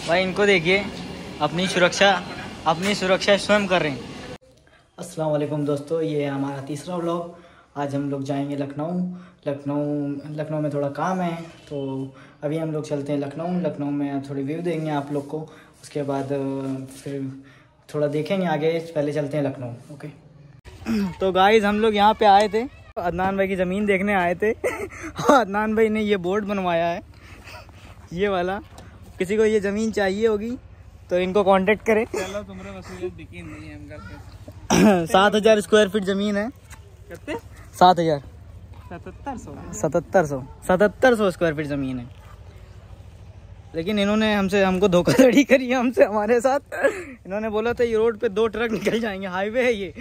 भाई इनको देखिए, अपनी सुरक्षा स्वयं कर रहे हैं। अस्सलाम वालेकुम दोस्तों, ये है हमारा तीसरा व्लॉग। आज हम लोग जाएंगे लखनऊ में थोड़ा काम है, तो अभी हम लोग चलते हैं लखनऊ में थोड़ी व्यू देंगे आप लोग को। उसके बाद फिर थोड़ा देखेंगे आगे, पहले चलते हैं लखनऊ। ओके। तो गाइस हम लोग यहाँ पे आए थे, अदनान भाई की ज़मीन देखने आए थे। अदनान भाई ने ये बोर्ड बनवाया है, ये वाला। किसी को ये ज़मीन चाहिए होगी तो इनको कांटेक्ट करें। 7,000 स्क्वायर फीट ज़मीन है। कितने? 7,000 7700 स्क्वायर फीट ज़मीन है। लेकिन इन्होंने हमको धोखाधड़ी करी है हमारे साथ। इन्होंने बोला था ये रोड पे 2 ट्रक निकल जाएंगे, हाईवे है ये।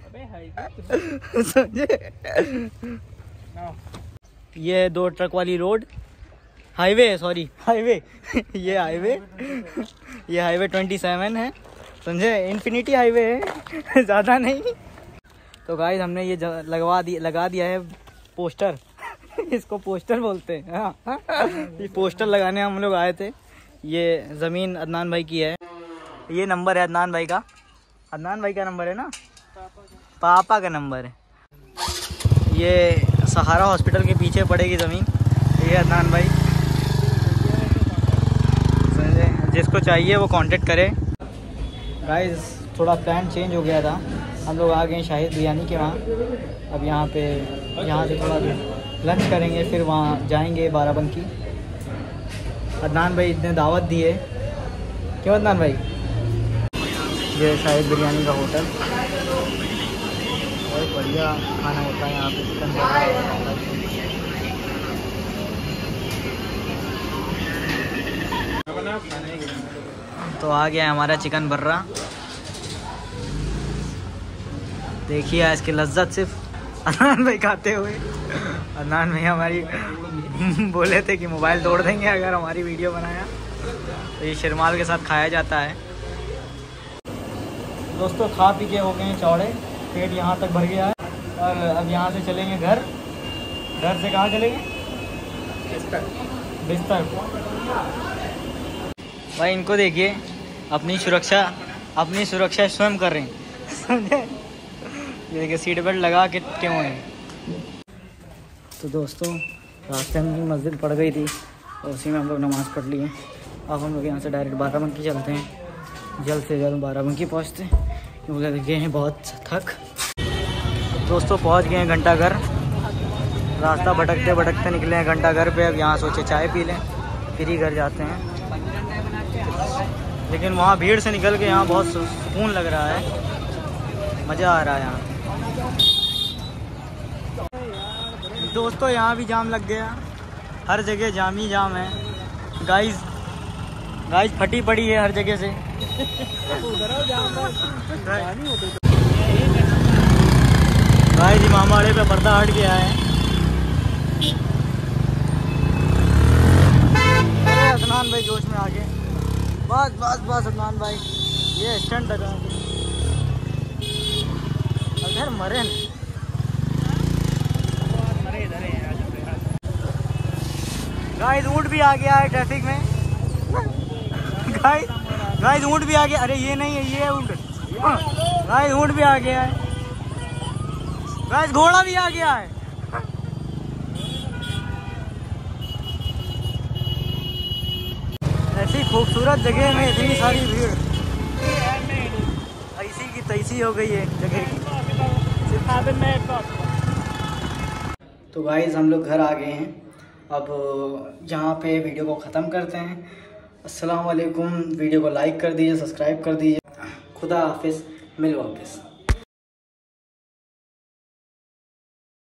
समझे? ये 2 ट्रक वाली रोड, हाईवे है, सॉरी हाईवे। ये हाईवे 27 है, समझे? इन्फिनिटी हाईवे है, ज़्यादा नहीं। तो गाइस हमने ये लगा दिया है पोस्टर। इसको पोस्टर बोलते हैं। हाँ, ये पोस्टर लगाने हम लोग आए थे। ये ज़मीन अदनान भाई की है, ये नंबर है अदनान भाई का। अदनान भाई का नंबर है ना, पापा का नंबर है। ये सहारा हॉस्पिटल के पीछे पड़ेगी ज़मीन। ये अदनान भाई, समझे? जिसको चाहिए वो कांटेक्ट करे। गाइस थोड़ा प्लान चेंज हो गया था, हम लोग आ गए शाहिद बिरयानी के वहाँ। अब यहाँ से थोड़ा लंच करेंगे, फिर वहाँ जाएंगे बाराबंकी। अदनान भाई ने दावत दी है, क्यों अदनान भाई? ये शाहिद बिरयानी का होटल, बहुत बढ़िया खाना होता है यहाँ पे। चिकन तो आ गया हमारा चिकन बर्रा। देखिए इसकी लज्जत सिर्फ अदनान भाई खाते हुए। अदनान भाई हमारी बोले थे कि मोबाइल तोड़ देंगे अगर हमारी वीडियो बनाया। तो ये शर्माल के साथ खाया जाता है। दोस्तों खा पी के हो गए चौड़े, पेट यहाँ तक भर गया है। और अब यहाँ से चलेंगे घर से कहाँ चलेंगे? बिस्तर। भाई इनको देखिए, अपनी सुरक्षा स्वयं कर रहे हैं, समझे? ये देखिए सीट बेल्ट लगा के क्यों है। तो दोस्तों रास्ते में मस्जिद पड़ गई थी, और उसी में हम लोग नमाज़ पढ़ लिए। अब हम लोग यहाँ से डायरेक्ट बाराबंकी चलते हैं, जल्द से जल्द बाराबंकी पहुँचते हैं, क्योंकि लग गए हैं बहुत थक। दोस्तों पहुँच गए हैं घंटाघर। रास्ता भटकते निकले हैं घंटाघर पे। अब यहाँ सोचे चाय पी लें, फिर ही घर जाते हैं। लेकिन वहाँ भीड़ से निकल के यहाँ बहुत सुकून लग रहा है, मज़ा आ रहा है यहाँ। दोस्तों यहाँ भी जाम लग गया, हर जगह जाम ही जाम है। गाइस फटी पड़ी है हर जगह से। गाइस इमामबाड़े पे पर्दा हट गया है। अदनान भाई जोश में आ गए। बस अदनान भाई, ये स्टंट लगा अगर मरे नहीं। गाइस ऊँट भी आ गया है ट्रैफिक में। गाइस ऊँट भी आ गया। अरे ये नहीं है, ये है ऊँट। गाइस ऊँट भी आ गया है। गाइस घोड़ा भी आ गया है। ऐसी खूबसूरत जगह में इतनी सारी भीड़, ऐसी की तैसी हो गई है जगह की। तो गाइस हम लोग घर आ गए हैं। अब यहाँ पे वीडियो को ख़त्म करते हैं। अस्सलाम वालेकुम। वीडियो को लाइक कर दीजिए, सब्सक्राइब कर दीजिए। खुदा हाफिज़, मिल वापस।